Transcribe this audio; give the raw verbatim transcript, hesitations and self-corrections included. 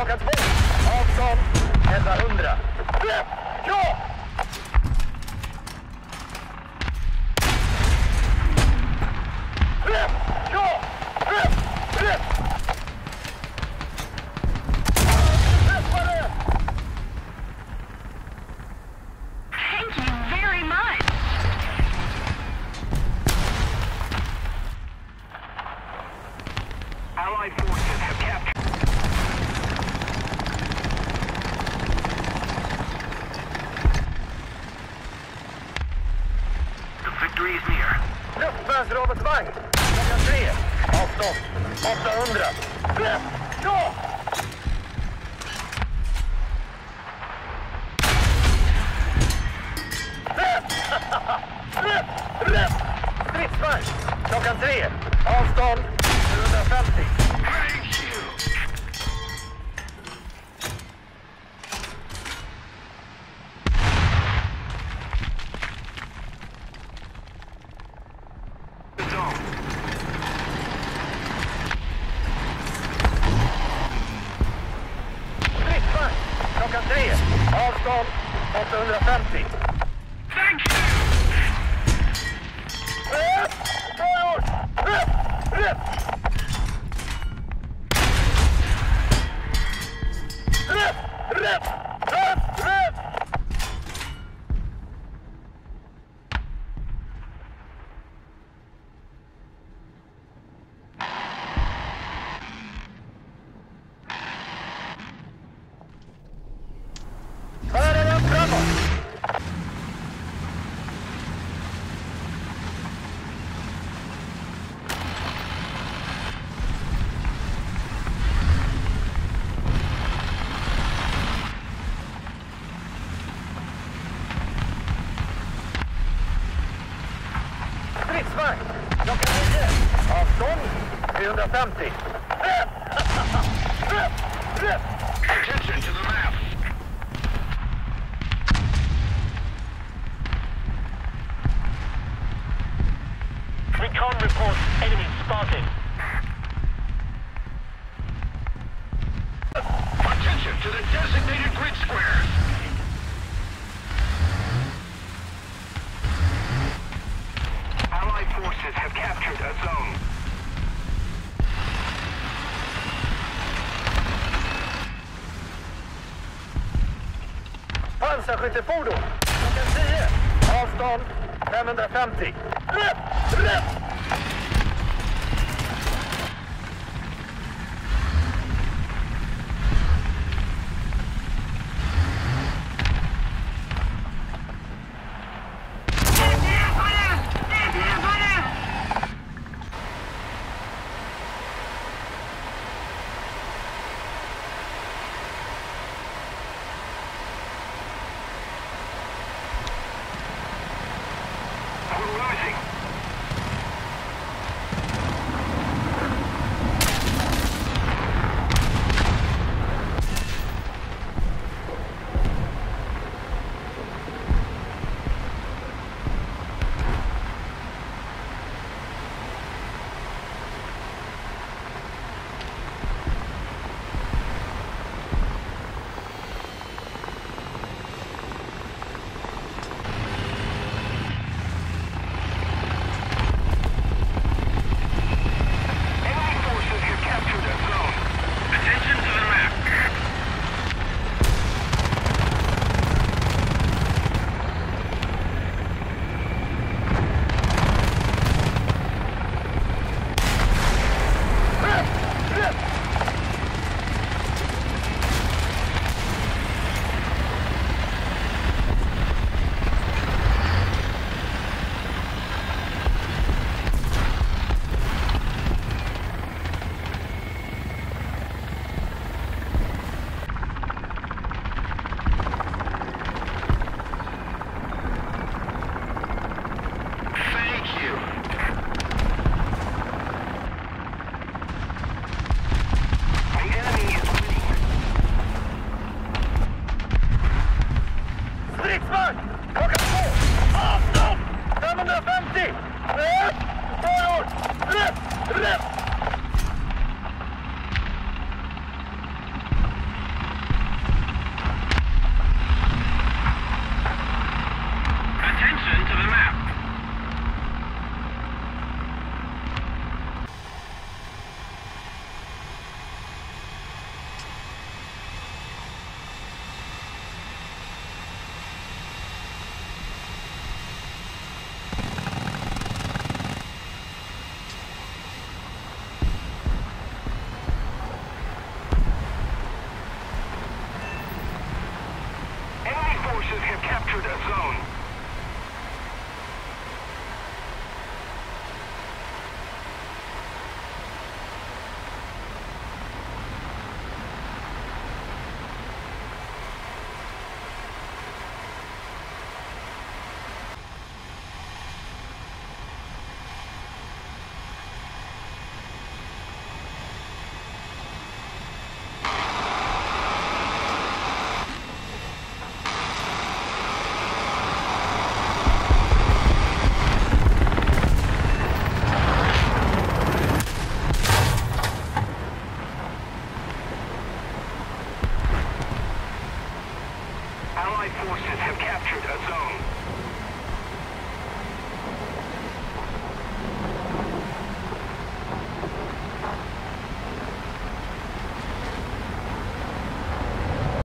klockan två. Avstånd elvahundra. Släpp! Ja! Släpp! Ja! Släpp! Släpp! Släppare! Thank you very much. Allied forces have captured. The victory is near. Luftvärnsrobotvagn. Klockan tre. Avstånd åttahundra. Släpp! Ja! Släpp! Släpp! Släpp! Stridsvagn. Klockan tre. Avstånd sjuhundrafemtio. Thank you. The zone. Stridsvagn. Klockan tre. Avstånd åttahundrafemtio. Thank you. Släpp! Bra gjort! Släpp! Släpp! Släpp! Släpp! Släpp! Släpp! Föra den framåt! Stridsvagn! Klockan nio. Avstånd trehundrafemtio. Släpp! Släpp! Släpp! Attention to the map. Recon report enemy spotted. Attention to the designated grid squares. Allied forces have captured a zone. Pansarskyttefordon. Klockan tio. Avstånd femhundrafemtio. Släpp! Släpp! We're losing. Enemy forces have captured a zone. Attention to the map. Släpp! Släpp! Thank you. The enemy is winning. Stridsvagn! Klockan två! Avstånd femhundrafemtio! Släpp! Bra gjort! Släpp! Släpp! Allied forces have captured a zone.